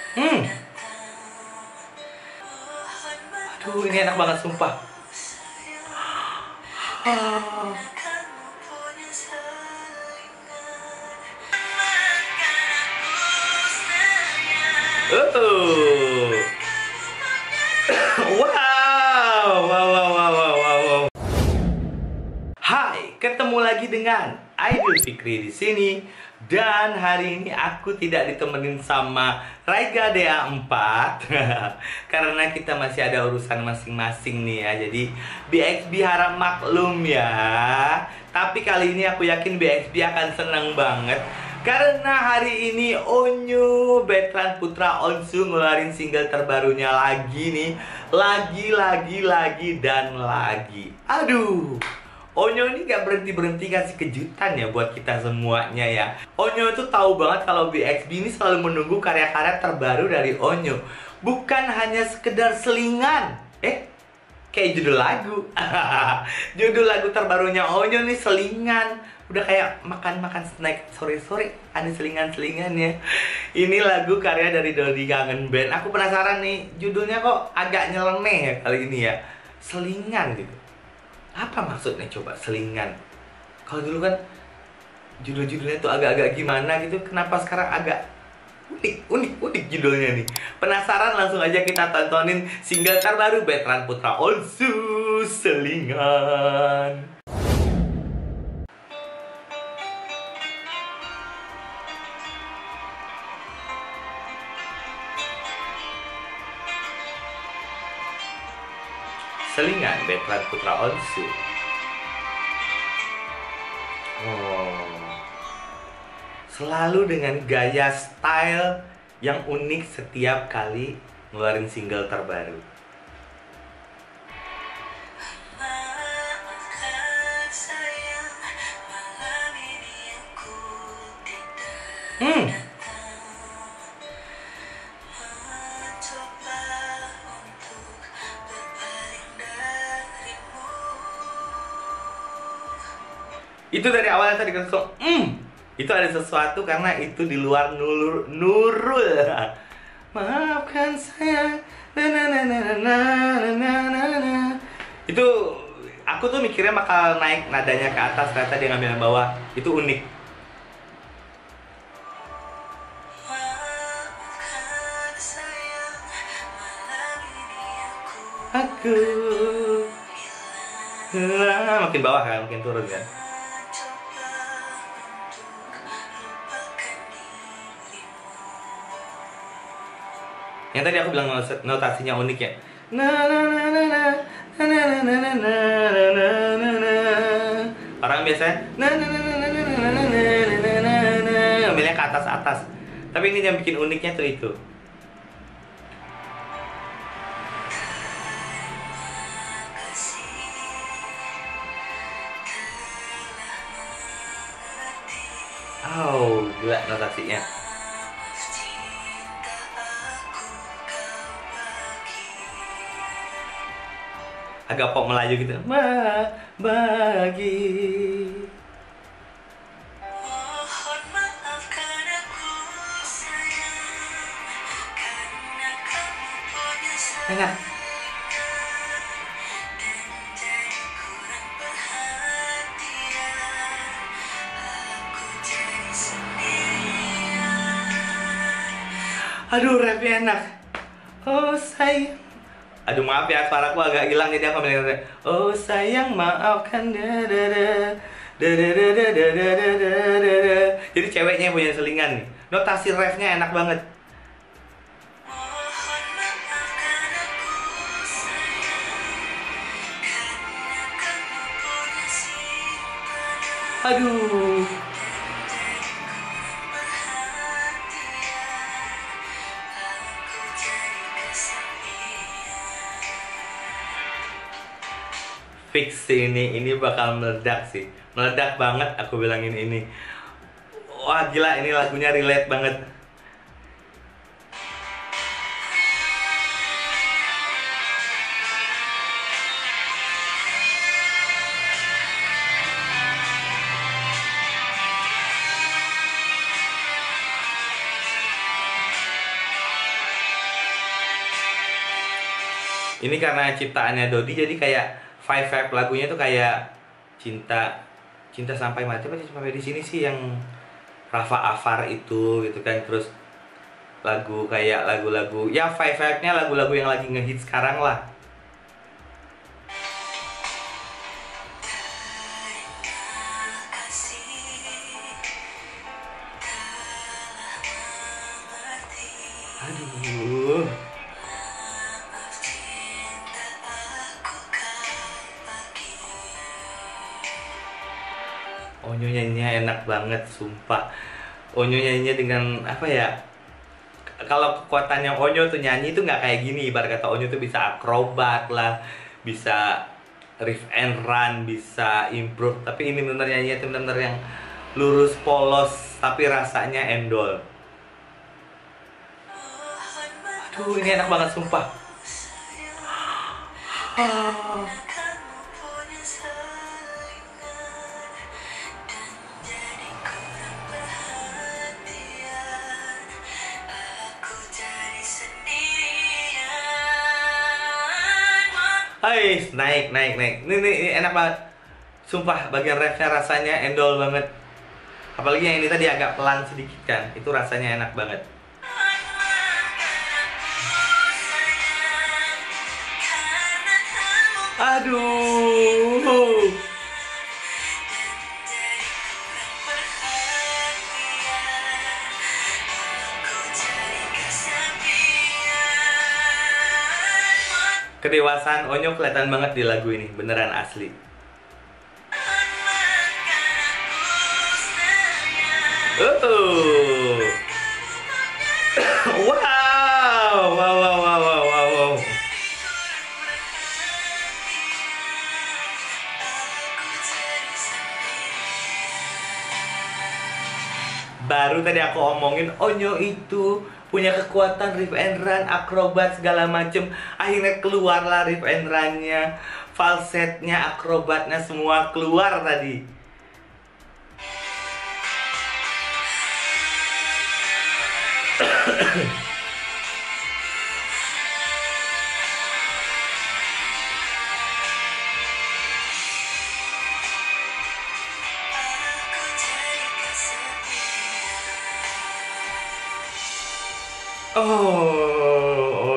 Hmm, aduh ini enak banget sumpah. Ah. Oh. Wow, wow, wow, wow, wow, wow. Hai, ketemu lagi dengan Aidil Fikri di sini. Dan hari ini aku tidak ditemenin sama Raiga DA4 karena kita masih ada urusan masing-masing nih ya. Jadi BXB harap maklum ya. Tapi kali ini aku yakin BXB akan senang banget karena hari ini Onyo Betran Putra Onsu ngeluarin single terbarunya lagi nih. Lagi dan lagi. Aduh, Onyo ini gak berhenti-berhenti kasih kejutan ya buat kita semuanya ya. Onyo itu tahu banget kalau BXB ini selalu menunggu karya-karya terbaru dari Onyo. Bukan hanya sekedar selingan. Kayak judul lagu. Judul lagu terbarunya Onyo nih selingan. Udah kayak makan-makan snack sore-sore ada selingan-selingannya. Ini lagu karya dari Dodi Kangen Band. Aku penasaran nih, judulnya kok agak nyeleneh ya kali ini ya. Selingan gitu. Apa maksudnya coba selingan? Kalau dulu kan judul-judulnya tuh agak-agak gimana gitu. Kenapa sekarang agak unik judulnya nih? Penasaran, langsung aja kita tontonin single terbaru Betran Putra Onsu, Selingan. Selingan Betran Putra Onsu. Oh. Selalu dengan gaya style yang unik setiap kali ngeluarin single terbaru. Hmm. Itu dari awalnya tadi kan itu ada sesuatu karena itu di luar Nurul. Maafkan saya. Na, na, na, na, na, na, na, na. Itu aku tuh mikirnya bakal naik nadanya ke atas, ternyata dia ngambil yang bawah. Itu unik. Aku makin bawah kan, makin turun kan. Yang tadi aku bilang notasinya unik ya. Na na na na na na na na na na na na na. Orang biasanya na na na na na na na na na na na, ngambilnya ke atas atas. Tapi ini yang bikin uniknya tuh itu. Oh, gila notasinya. Agak pop Melayu gitu. Bagi. Enak. Aduh, rapnya enak. Oh sayang. Aduh maaf ya, suaraku agak hilang jadi aku bilang oh sayang maafkan jadi ceweknya yang punya selingan nih. Notasi refnya enak banget. Aduh. Fix sih ini bakal meledak sih. Meledak banget aku bilangin ini. Wah gila, ini lagunya relate banget. Ini karena ciptaannya Dodi, jadi kayak vibe lagunya tuh kayak cinta cinta sampai mati apa sih, sampai di sini sih yang Rafa Afar itu gitu kan. Terus lagu kayak lagu-lagu ya vibe-nya lagu-lagu yang lagi ngehit sekarang lah. Aduh. Onyo nyanyinya enak banget, sumpah. Onyo nyanyinya dengan apa ya? Kalau kekuatannya Onyo tuh nyanyi tuh nggak kayak gini. Ibarat kata Onyo tuh bisa akrobat lah, bisa riff and run, bisa improve. Tapi ini bener nyanyinya tuh bener yang lurus polos, tapi rasanya endol. Aduh, ini enak banget sumpah. Hai, naik. Ini enak banget. Sumpah, bagian refnya rasanya endol banget. Apalagi yang ini tadi agak pelan sedikit kan. Itu rasanya enak banget. Aduh. Kedewasaan Onyo kelihatan banget di lagu ini, beneran asli. Wow. Baru tadi aku omongin Onyo itu punya kekuatan riff and run, akrobat segala macem. Akhirnya keluarlah riff and run-nya, falsetnya, akrobatnya semua keluar tadi. Oh,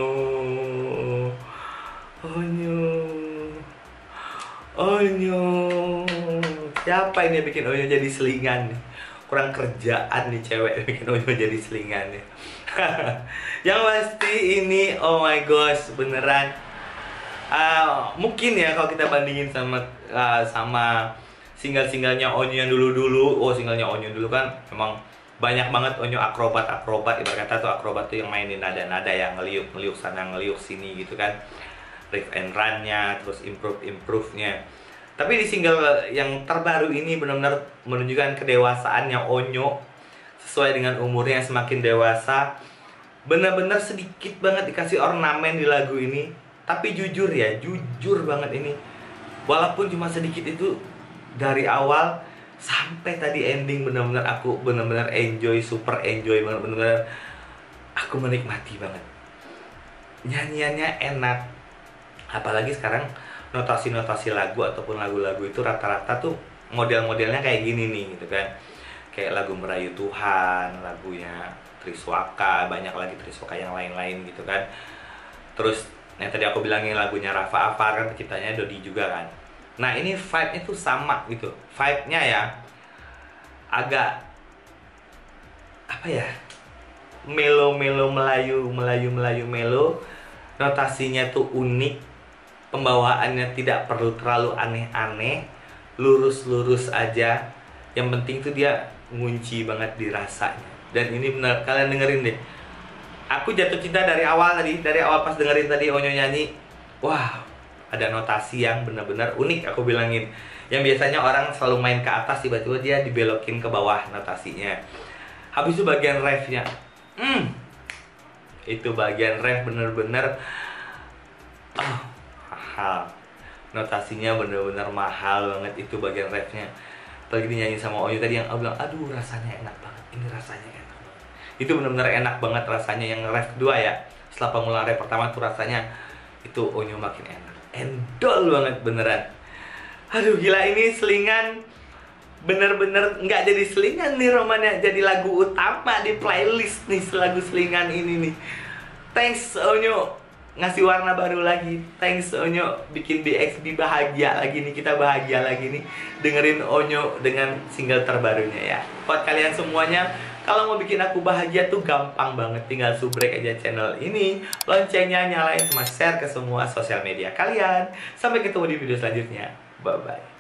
Onyo. Siapa ini yang bikin Onyo jadi selingan nih? Kurang kerjaan nih cewek bikin Onyo jadi selingan nih. Yang pasti ini, oh my gosh, beneran. Mungkin ya kalau kita bandingin sama single-singlenya Onyo yang dulu-dulu. Oh, singlenya Onyo dulu kan memang banyak banget Onyo akrobat. Ibarat kata tuh akrobat tuh yang mainin nada-nada yang ngeliuk sana ngeliuk sini gitu kan. Riff and run-nya, terus improve-nya. Tapi di single yang terbaru ini benar-benar menunjukkan kedewasaannya Onyo sesuai dengan umurnya yang semakin dewasa. Benar-benar sedikit banget dikasih ornamen di lagu ini. Tapi jujur banget ini. Walaupun cuma sedikit itu, dari awal sampai tadi ending benar-benar aku benar-benar super enjoy banget, benar-benar aku menikmati banget. Nyanyiannya enak. Apalagi sekarang notasi-notasi lagu ataupun lagu-lagu itu rata-rata tuh model-modelnya kayak gini nih gitu kan. Kayak lagu Merayu Tuhan, lagunya Triswaka, banyak lagi Triswaka yang lain-lain gitu kan. Terus yang tadi aku bilangin lagunya Rafa Afar kan penciptanya Dodi juga kan. Nah ini vibe-nya tuh sama gitu. Vibe-nya ya agak apa ya, melo-melo Melayu melo. Notasinya tuh unik. Pembawaannya tidak perlu terlalu aneh-aneh, lurus-lurus aja. Yang penting tuh dia ngunci banget di rasanya. Dan ini benar, kalian dengerin deh. Aku jatuh cinta dari awal pas dengerin tadi Onyo nyanyi. Wah, ada notasi yang benar-benar unik aku bilangin. Yang biasanya orang selalu main ke atas, tiba-tiba dia dibelokin ke bawah notasinya. Habis itu bagian refnya, itu bagian ref bener-bener mahal. Notasinya bener-bener mahal banget itu bagian refnya. Apalagi dinyanyi sama Onyo tadi yang aku bilang, aduh rasanya enak banget. Ini rasanya enak banget. Itu bener-bener enak banget rasanya yang ref kedua ya. Setelah pengulangan ref pertama tuh rasanya itu Onyo makin enak. Endol banget beneran. Aduh gila, ini selingan bener-bener nggak jadi selingan nih Romanya, jadi lagu utama di playlist nih lagu selingan ini nih. Thanks Onyo ngasih warna baru lagi. Thanks Onyo bikin BXB bahagia lagi nih, kita bahagia lagi nih dengerin Onyo dengan single terbarunya ya. Buat kalian semuanya, kalau mau bikin aku bahagia tuh gampang banget, tinggal subrek aja channel ini, loncengnya nyalain, sama share ke semua sosial media kalian. Sampai ketemu di video selanjutnya. Bye bye.